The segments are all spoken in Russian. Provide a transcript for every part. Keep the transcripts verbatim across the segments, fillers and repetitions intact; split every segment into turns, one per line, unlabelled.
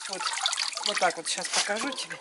Вот, вот так вот сейчас покажу тебе.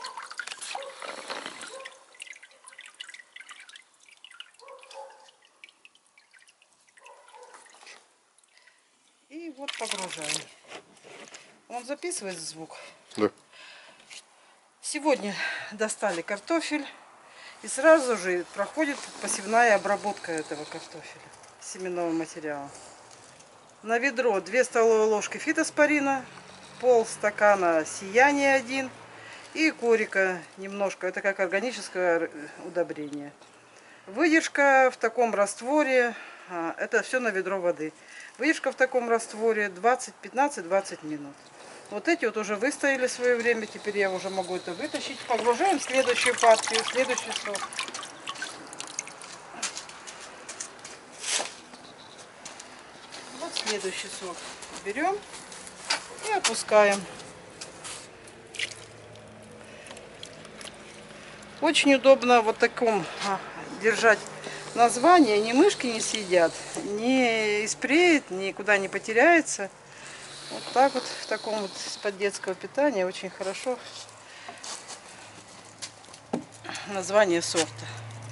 И вот погружаем. Он записывает звук?
Да.
Сегодня достали картофель. И сразу же проходит посевная обработка этого картофеля, семенного материала. На ведро две столовые ложки фитоспорина, полстакана сияния один и корика немножко. Это как органическое удобрение. Выдержка в таком растворе, это все на ведро воды. Выдержка в таком растворе пятнадцать-двадцать минут. Вот эти вот уже выстояли свое время, теперь я уже могу это вытащить. Погружаем в следующую партию, в следующий сорт. Вот следующий сорт берем и опускаем. Очень удобно вот таком а, держать название, ни мышки не съедят, ни испреет, никуда не потеряется. Вот так вот, в таком вот из-под детского питания очень хорошо название сорта.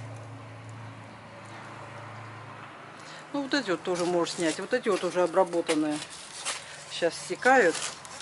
Ну вот эти вот тоже можешь снять, вот эти вот уже обработанные сейчас стекают.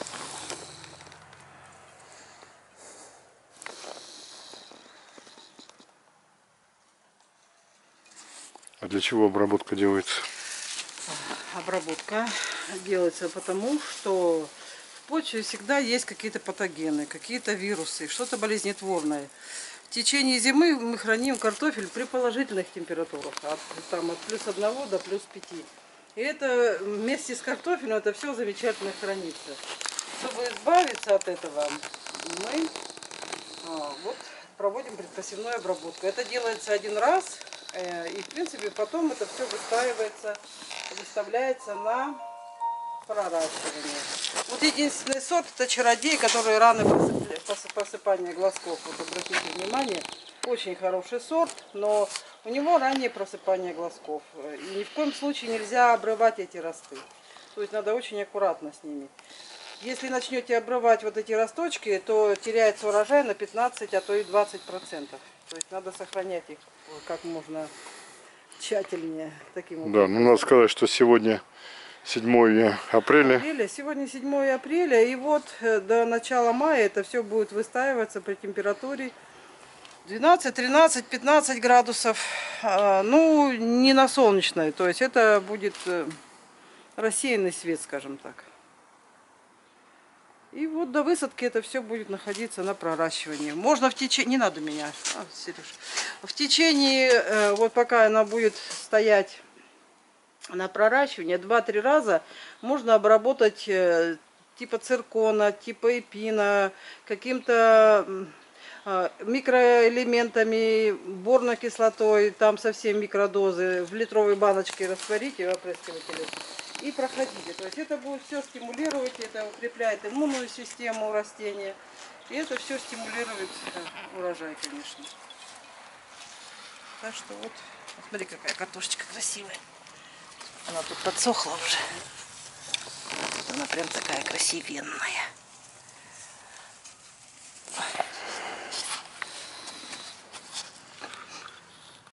А для чего обработка делается?
Обработка делается потому, что в почве всегда есть какие-то патогены, какие-то вирусы, что-то болезнетворное. В течение зимы мы храним картофель при положительных температурах, от, там, от плюс одного до плюс пяти. И это вместе с картофелем это все замечательно хранится. Чтобы избавиться от этого, мы а, вот, проводим предпосевную обработку. Это делается один раз, э, и в принципе потом это все выстаивается, выставляется на проращивание. Вот единственный сорт это чародей, который рано просыпание глазков. Вот обратите внимание, очень хороший сорт, но у него раннее просыпание глазков. И ни в коем случае нельзя обрывать эти росты. То есть надо очень аккуратно с ними. Если начнете обрывать вот эти росточки, то теряется урожай на пятнадцать, а то и двадцать процентов. То есть надо сохранять их как можно тщательнее. Таким образом.
Да, ну надо сказать, что сегодня седьмое апреля.
апреля. Сегодня седьмое апреля, и вот до начала мая это все будет выстаиваться при температуре двенадцать, тринадцать, пятнадцать градусов. Ну, не на солнечной, то есть это будет рассеянный свет, скажем так. И вот до высадки это все будет находиться на проращивании. Можно в течение... Не надо меня, а, Сереж. В течение, вот пока она будет стоять на проращивание, два-три раза можно обработать типа циркона, типа эпина, каким-то микроэлементами, борной кислотой, там совсем микродозы, в литровой баночке растворите в опрыскивателе и проходите. То есть это будет все стимулировать, это укрепляет иммунную систему растения, и это все стимулирует урожай, конечно. Так что вот, смотри, какая картошечка красивая. Она тут подсохла уже. Вот она прям такая красивенная.